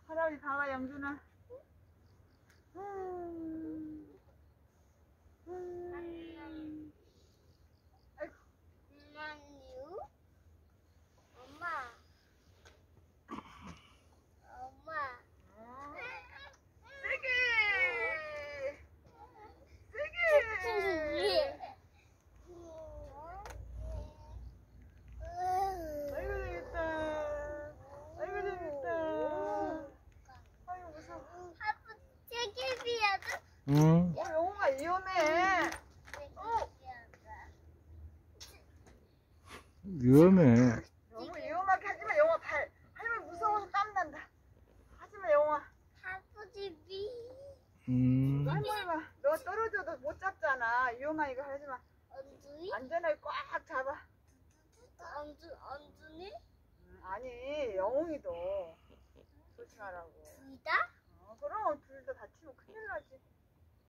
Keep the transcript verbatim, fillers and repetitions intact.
할아버지 봐봐, 영준아. 음. 음. 아이고. 엄마요? 엄마. 엄마. 세게! 세게! 아이고 재밌다. 아이고 재밌다. 아이고 무서워. 아빠 책임이야도? 응. 어, 영웅아 위험해. 어, 위험해. 너무 위험하게 하지마, 영웅아. 발. 할머니 무서워서 땀 난다. 하지마, 영웅아. 아버지 비. 음. 할머니 봐. 너 떨어져도 못 잡잖아. 위험하니까 하지마. 언준이? 안전하게 꽉 잡아. 언준 언준이? 음, 아니, 영웅이도 조심하라고. 둘다?